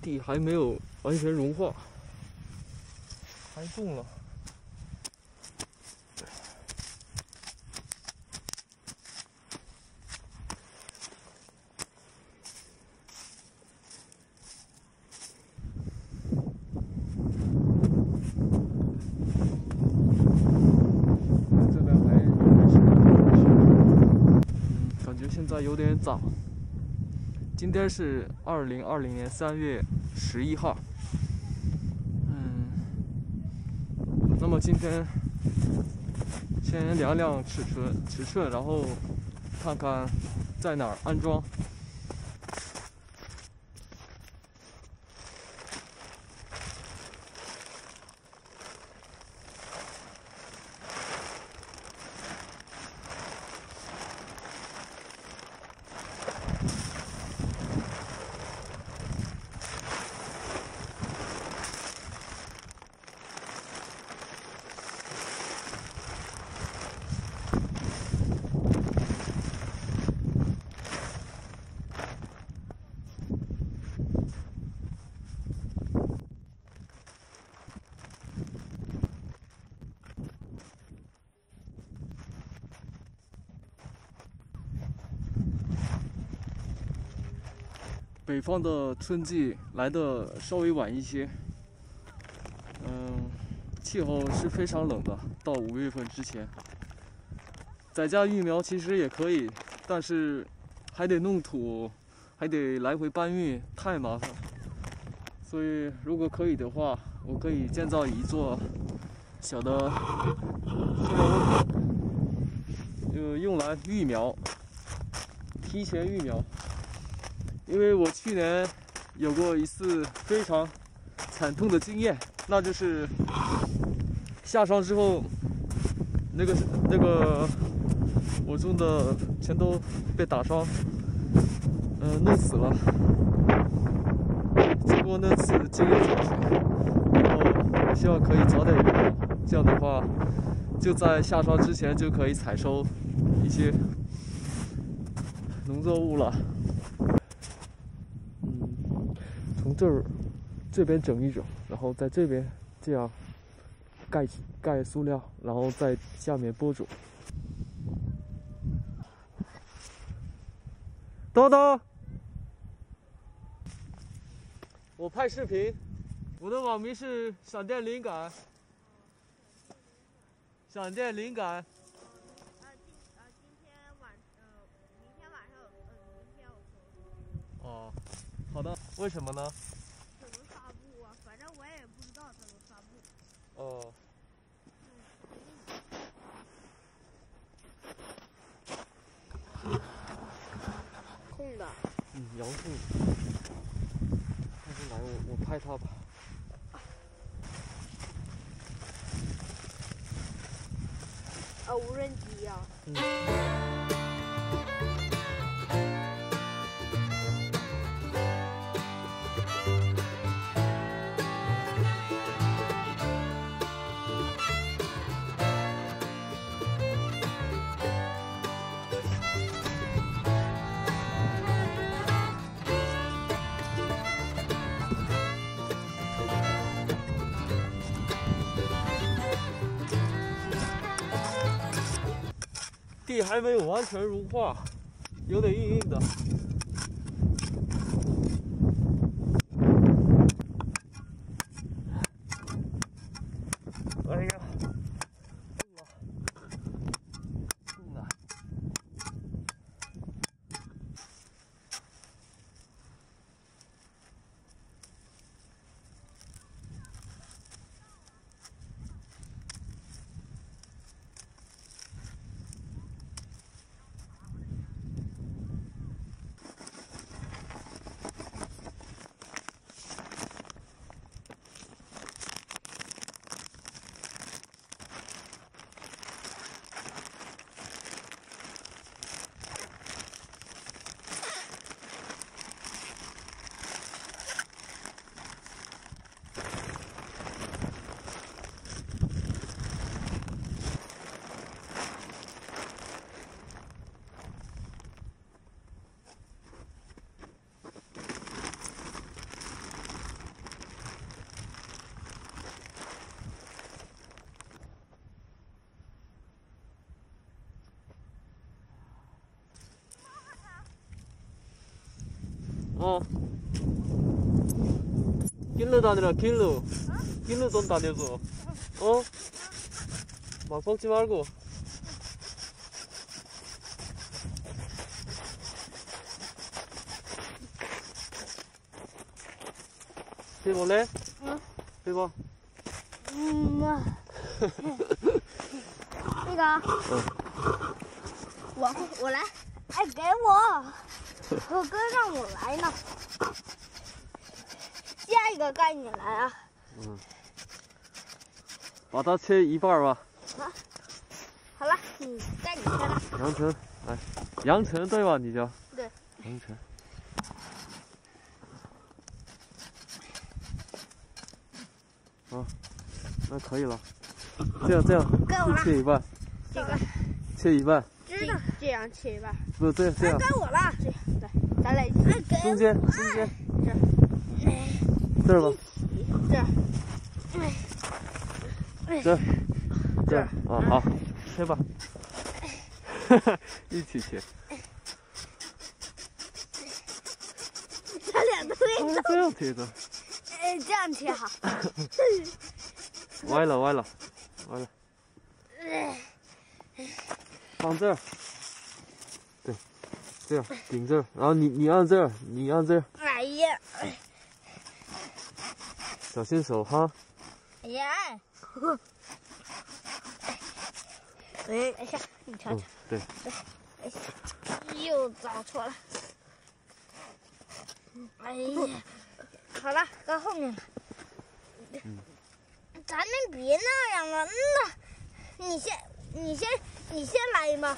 地还没有完全融化，还动了。这边还是感觉现在有点早。今天是2020年3月11号。那么今天先量量尺寸，然后看看在哪儿安装。北方的春季来的稍微晚一些，气候是非常冷的，到5月份之前。在家育苗其实也可以，但是还得弄土，还得来回搬运，太麻烦。所以如果可以的话，我可以建造一座小的塑料瓮，用来育苗，提前育苗。因为我去年有过一次非常惨痛的经验，那就是下霜之后，那个我种的全都被打伤，弄死了。经过那次经验教训，然后我希望可以早点育苗，这样的话，就在下霜之前就可以采收一些农作物了。从这边整一整，然后在这边这样盖塑料，然后在下面播种。叨叨，我拍视频，我的网名是闪电灵感。闪电灵感。 明天晚上，明天我哦，好的。为什么呢？ 怎么发布啊？反正我也不知道怎么发布。 哦。 空的。 遥控。他是来，我拍他吧。 无人机呀。 地还没有完全融化，有点硬硬的。哎呀，动了。 길러도 아니라 길러. 길러 돈 다녀서. 막 먹지 말고. 해볼래? 응. 해봐. 那个，我来，哎，给我，我哥让我来呢。下一个该你来啊。 把它切一半吧。 好了，该你切了。 杨晨，来，杨晨对吧？你叫？ 对。 杨晨。那可以了。这样， 该我了。 切一半。 这个。 切一半。 这样切一半。 不是这样。 该我了。对，咱俩一起。 中间。这儿吧。这儿。啊，好，切吧。一起切。 咱俩都会动。 这样切的。 这样切好。 歪了。放这儿。对，这样顶这儿，然后你按这儿， 哎呀！ 小心手哈。 哎呀！哎下，你瞧瞧。 对。 又找错了。哎呀！好了，到后面了。咱们别那样了，你先来吧。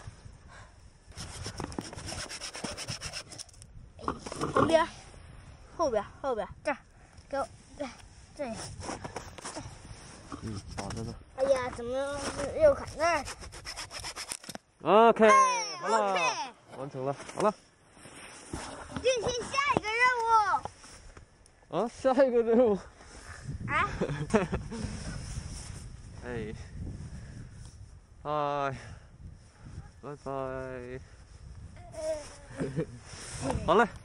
旁边，后边，这儿，给我，这样。 好着呢。 哎呀，怎么又砍那儿 ？OK， 好了， OK， 完成了，好了。 进行下一个任务。 下一个任务。 啊。 哎，嗨，拜拜。好嘞。